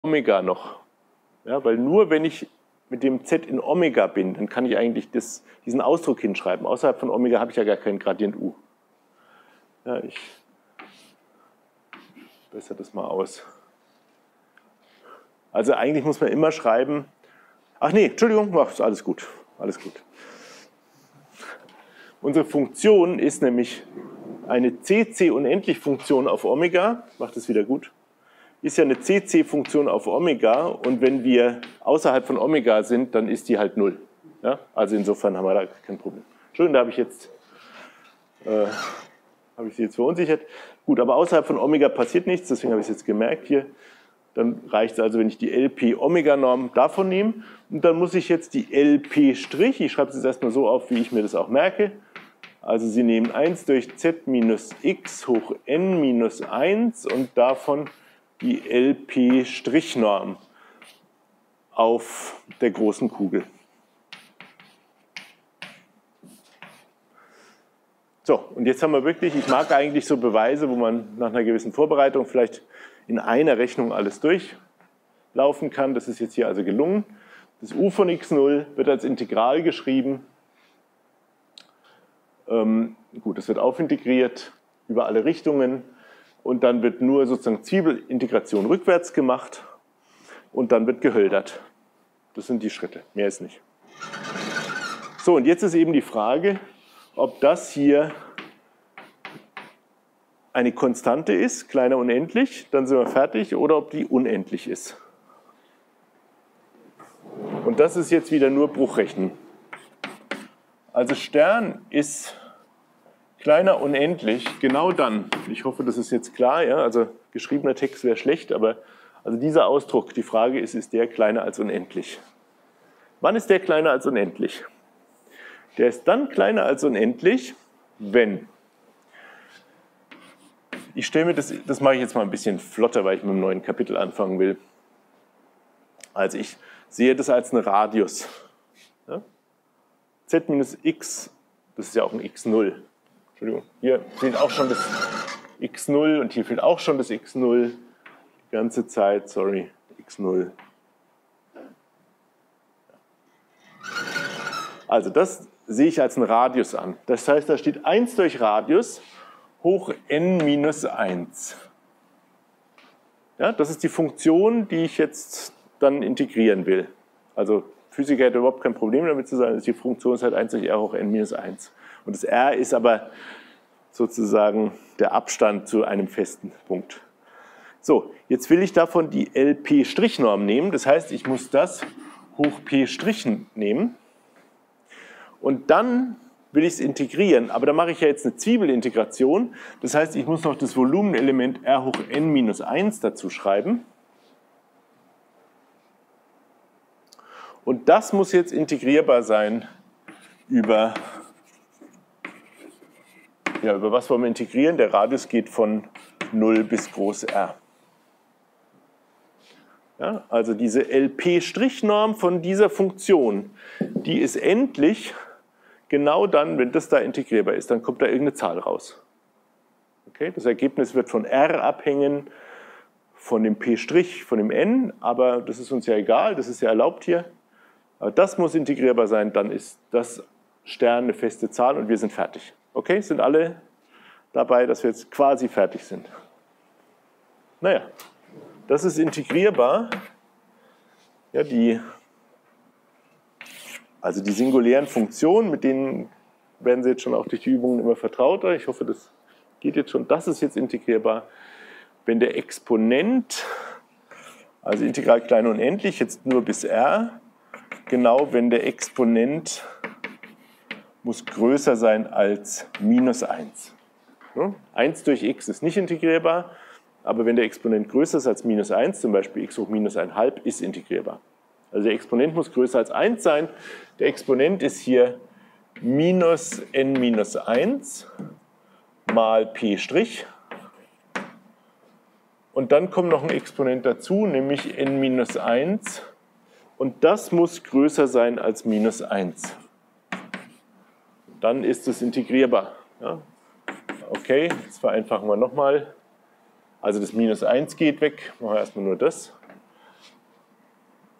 Omega noch. Ja, weil nur wenn ich mit dem z in Omega bin, dann kann ich eigentlich diesen Ausdruck hinschreiben. Außerhalb von Omega habe ich ja gar keinen Gradient u. Ja, ich bessere das mal aus. Also eigentlich muss man immer schreiben, ach nee, Entschuldigung, ist alles gut, alles gut. Unsere Funktion ist nämlich eine CC-Unendlich-Funktion auf Omega, macht es wieder gut, ist ja eine CC-Funktion auf Omega und wenn wir außerhalb von Omega sind, dann ist die halt 0. Ja? Also insofern haben wir da kein Problem. Entschuldigung, da habe ich Sie jetzt verunsichert. Gut, aber außerhalb von Omega passiert nichts, deswegen habe ich es jetzt gemerkt hier. Dann reicht es also, wenn ich die LP-Omega-Norm davon nehme. Und dann muss ich jetzt die LP', ich schreibe es jetzt erstmal so auf, wie ich mir das auch merke. Also Sie nehmen 1 durch z minus x hoch n minus 1 und davon die LP'-Norm auf der großen Kugel. So, und jetzt haben wir wirklich, ich mag eigentlich so Beweise, wo man nach einer gewissen Vorbereitung vielleicht in einer Rechnung alles durchlaufen kann. Das ist jetzt hier also gelungen. Das u von x0 wird als Integral geschrieben. Gut, das wird aufintegriert über alle Richtungen und dann wird nur sozusagen Zwiebelintegration rückwärts gemacht und dann wird gehöldert. Das sind die Schritte, mehr ist nicht. So, und jetzt ist eben die Frage, ob das hier eine Konstante ist, kleiner unendlich, dann sind wir fertig, oder ob die unendlich ist. Und das ist jetzt wieder nur Bruchrechnen. Also Stern ist kleiner unendlich, genau dann, ich hoffe, das ist jetzt klar, ja, also geschriebener Text wäre schlecht, aber also dieser Ausdruck, die Frage ist der kleiner als unendlich? Wann ist der kleiner als unendlich? Der ist dann kleiner als unendlich, wenn, ich stelle mir das mache ich jetzt mal ein bisschen flotter, weil ich mit einem neuen Kapitel anfangen will. Also ich sehe das als einen Radius. Ja? Z minus x, das ist ja auch ein x0. Entschuldigung, hier fehlt auch schon das x0 und hier fehlt auch schon das x0. Die ganze Zeit, sorry, x0. Also das sehe ich als einen Radius an. Das heißt, da steht 1 durch Radius hoch n minus 1. Ja, das ist die Funktion, die ich jetzt dann integrieren will. Also Physiker hätte überhaupt kein Problem damit zu sagen, dass die Funktion ist halt 1 durch r hoch n minus 1. Und das r ist aber sozusagen der Abstand zu einem festen Punkt. So, jetzt will ich davon die LP'-Norm nehmen. Das heißt, ich muss das hoch P' nehmen. Und dann will ich es integrieren. Aber da mache ich ja jetzt eine Zwiebelintegration. Das heißt, ich muss noch das Volumenelement r hoch n minus 1 dazu schreiben. Und das muss jetzt integrierbar sein über was wollen wir integrieren? Der Radius geht von 0 bis groß R. Ja, also diese LP'-Norm von dieser Funktion, die ist endlich genau dann, wenn das da integrierbar ist, dann kommt da irgendeine Zahl raus. Okay? Das Ergebnis wird von R abhängen, von dem P', von dem N, aber das ist uns ja egal, das ist ja erlaubt hier. Aber das muss integrierbar sein, dann ist das Stern eine feste Zahl und wir sind fertig. Okay, sind alle dabei, dass wir jetzt quasi fertig sind? Naja, das ist integrierbar. Ja, die singulären Funktionen, mit denen werden Sie jetzt schon auch durch die Übungen immer vertrauter. Ich hoffe, das geht jetzt schon. Das ist jetzt integrierbar, wenn der Exponent, also Integral klein unendlich, jetzt nur bis r, genau wenn der Exponent muss größer sein als minus 1. 1 durch x ist nicht integrierbar, aber wenn der Exponent größer ist als minus 1, zum Beispiel x hoch minus 1,5, ist integrierbar. Also der Exponent muss größer als 1 sein. Der Exponent ist hier minus n minus 1 mal P'. Und dann kommt noch ein Exponent dazu, nämlich n minus 1. Und das muss größer sein als minus 1. Dann ist es integrierbar. Ja? Okay, jetzt vereinfachen wir nochmal. Also das minus 1 geht weg, machen wir erstmal nur das.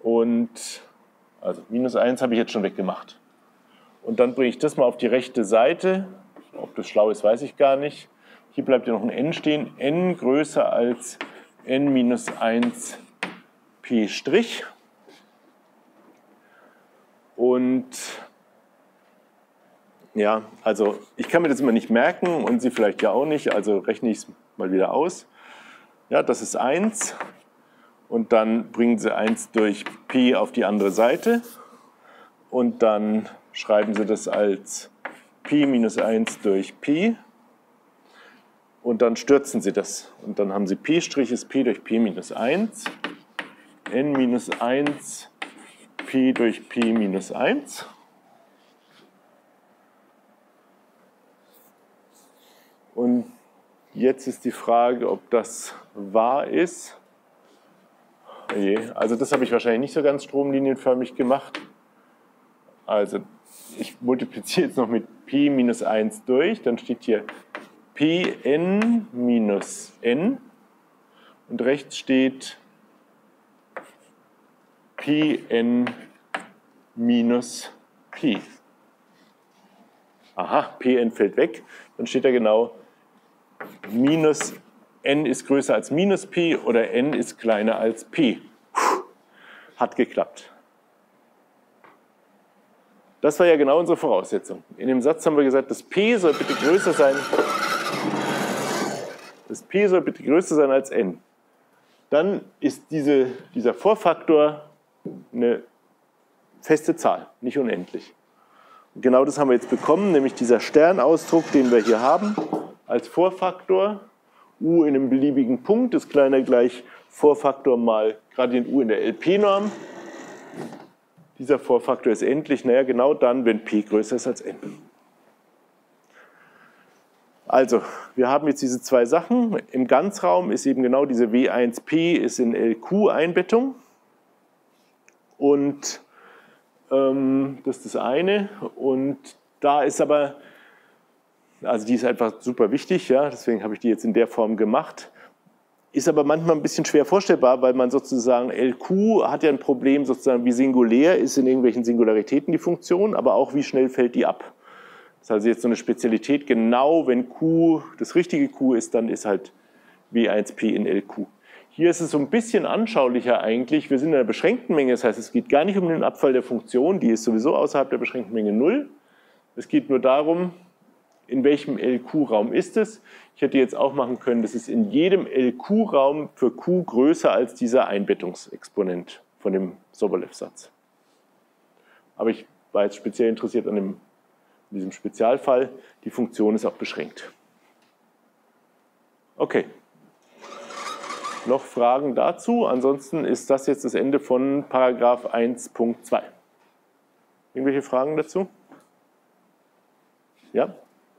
Und also minus 1 habe ich jetzt schon weggemacht. Und dann bringe ich das mal auf die rechte Seite. Ob das schlau ist, weiß ich gar nicht. Hier bleibt ja noch ein n stehen. N größer als n minus 1 p'. Und ja, also ich kann mir das immer nicht merken und Sie vielleicht ja auch nicht, also rechne ich es mal wieder aus. Ja, das ist 1 und dann bringen Sie 1 durch P auf die andere Seite und dann schreiben Sie das als Pi minus 1 durch Pi und dann stürzen Sie das und dann haben Sie P' ist P durch P minus 1, n minus 1 Pi durch Pi minus 1. Und jetzt ist die Frage, ob das wahr ist. Also das habe ich wahrscheinlich nicht so ganz stromlinienförmig gemacht. Also ich multipliziere jetzt noch mit Pi minus 1 durch, dann steht hier Pn minus n und rechts steht Pn minus Pi. Aha, Pn fällt weg, dann steht da genau minus n ist größer als minus Pi oder n ist kleiner als Pi. Hat geklappt. Das war ja genau unsere Voraussetzung. In dem Satz haben wir gesagt, das P soll bitte größer sein. Das P soll bitte größer sein als n. Dann ist dieser Vorfaktor eine feste Zahl, nicht unendlich. Und genau das haben wir jetzt bekommen, nämlich dieser Sternausdruck, den wir hier haben, als Vorfaktor. U in einem beliebigen Punkt ist kleiner gleich Vorfaktor mal Gradient U in der LP-Norm. Dieser Vorfaktor ist endlich, naja, genau dann, wenn P größer ist als n. Also, wir haben jetzt diese zwei Sachen. Im Ganzraum ist eben genau diese W1P ist in LQ-Einbettung. Und das ist das eine. Und da ist aber, also die ist einfach super wichtig, ja, deswegen habe ich die jetzt in der Form gemacht. Ist aber manchmal ein bisschen schwer vorstellbar, weil man sozusagen LQ hat ja ein Problem, sozusagen wie singulär ist in irgendwelchen Singularitäten die Funktion, aber auch wie schnell fällt die ab. Das ist also jetzt so eine Spezialität, genau wenn Q das richtige Q ist, dann ist halt W1P in LQ. Hier ist es so ein bisschen anschaulicher eigentlich. Wir sind in einer beschränkten Menge, das heißt, es geht gar nicht um den Abfall der Funktion, die ist sowieso außerhalb der beschränkten Menge 0. Es geht nur darum, in welchem LQ-Raum ist es. Ich hätte jetzt auch machen können, das ist in jedem LQ-Raum für Q größer als dieser Einbettungsexponent von dem Sobolev-Satz. Aber ich war jetzt speziell interessiert an diesem Spezialfall. Die Funktion ist auch beschränkt. Okay. Noch Fragen dazu? Ansonsten ist das jetzt das Ende von Paragraph 1.2. Irgendwelche Fragen dazu? Ja?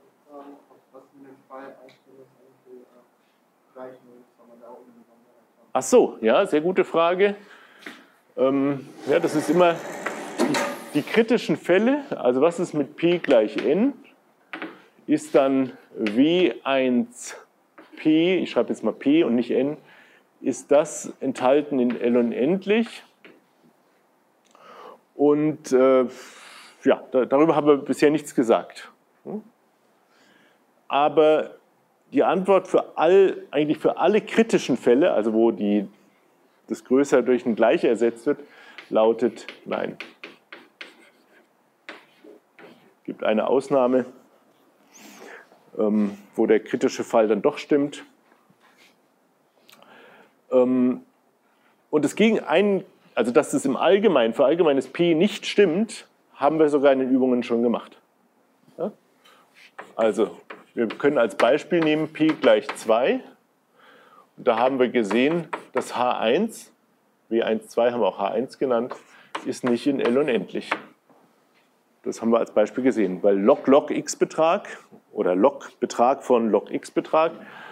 Ach so, ja, sehr gute Frage. Ja, das ist immer die kritischen Fälle. Also was ist mit P gleich n? Ist dann W1P, ich schreibe jetzt mal P und nicht n, ist das enthalten in L unendlich. Und ja, darüber haben wir bisher nichts gesagt. Aber die Antwort eigentlich für alle kritischen Fälle, also wo das Größer durch ein Gleiche ersetzt wird, lautet nein. Es gibt eine Ausnahme, wo der kritische Fall dann doch stimmt. Und es also dass das im Allgemeinen, für allgemeines P nicht stimmt, haben wir sogar in den Übungen schon gemacht. Ja? Also wir können als Beispiel nehmen P gleich 2. Und da haben wir gesehen, dass H1, W1,2 haben wir auch H1 genannt, ist nicht in L unendlich. Das haben wir als Beispiel gesehen, weil log-x-Betrag oder log-Betrag von log-x-Betrag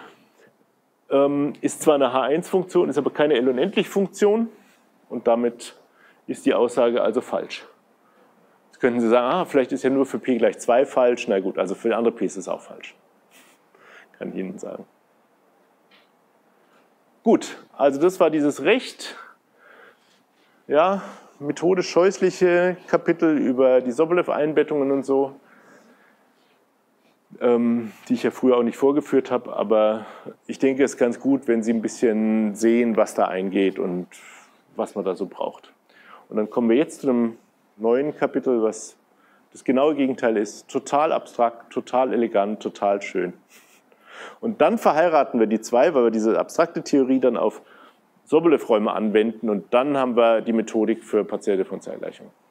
ist zwar eine H1-Funktion, ist aber keine L unendlich-Funktion und damit ist die Aussage also falsch. Jetzt könnten Sie sagen, vielleicht ist ja nur für P gleich 2 falsch. Na gut, also für andere P's ist es auch falsch. Kann ich Ihnen sagen. Gut, also das war dieses Recht. ja, methodisch scheußliche Kapitel über die Sobolev-Einbettungen und so, die ich ja früher auch nicht vorgeführt habe, aber ich denke, es ist ganz gut, wenn Sie ein bisschen sehen, was da eingeht und was man da so braucht. Und dann kommen wir jetzt zu einem neuen Kapitel, was das genaue Gegenteil ist. Total abstrakt, total elegant, total schön. Und dann verheiraten wir die zwei, weil wir diese abstrakte Theorie dann auf Sobolev-Räume anwenden und dann haben wir die Methodik für partielle Differentialgleichungen.